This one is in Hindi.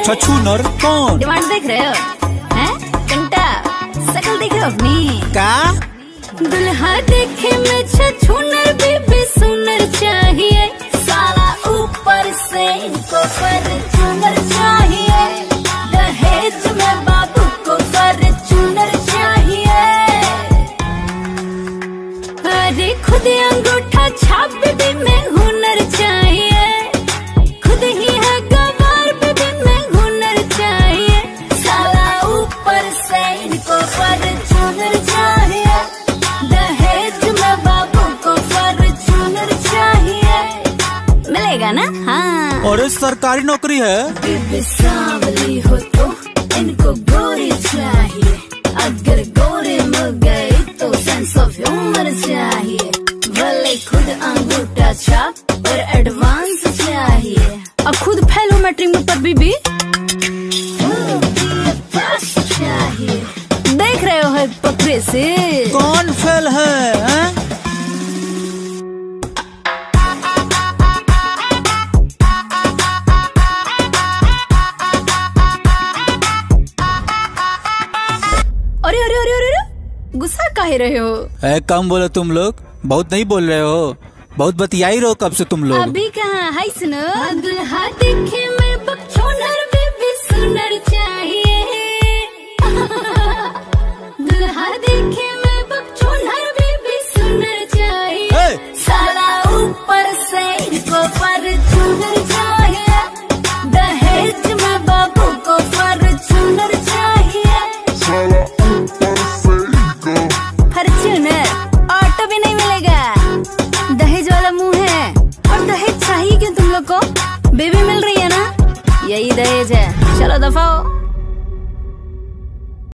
छछूनर कौन? डिमांड देख रहे हो हैं? कंटा शकल देख रहे हो अपनी का? दुल्हा देखे में छछूनर बीबी सुनर चाहिए, साला ऊपर से इनको फॉर्च्यूनर चाहिए, दहेज में बाबू को फॉर्च्यूनर चाहिए। अरे खुद अंगूठा छाप बीबी में हुनर चाहिए, खुद ही है गवार बीबी में हुनर चाहिए, साला ऊपर से इनको फॉर्च्यूनर चाहिए, दहेज में बाबू को फॉर्च्यूनर चाहिए। मिलेगा ना? हाँ। और ये सरकारी नौकरी है। बीबी सांवली हो तो इनको गोरी चाहिए, अगर गोरी मिल गई तो सेंस ऑफ ह्यूमर चाहिए, भले खुद अंगूठा छाप और एडवांस चाहिए। अब खुद फेल हो मैट्रिक में पर बीबी चाहिए। देख रहे हो है पकड़े से कौन फेल है? अरे अरे अरे अरे गुस्सा काहे रहे हो? कम बोलो तुम लोग, बहुत नहीं बोल रहे हो, बहुत बतियाई रहो कब से तुम लोग। अभी कहाँ? हाय सुनो, दुल्हा देखे में बकचोदर बीबी सुनर चाहिए, दुल्हा देखे में बकचोदर बीबी सुनर चाहिए, साला ऊपर से इनको फॉर्च्यूनर चाहिए, दहेज में बाबू को फॉर्च्यूनर चाहिए। फॉर्च्यूनर ऑटो भी नहीं मिलेगा, दहेज वाला मुंह है। और दहेज चाहिए क्यों तुम लोग को? बेबी मिल रही है ना, यही दहेज है। चलो दफा हो।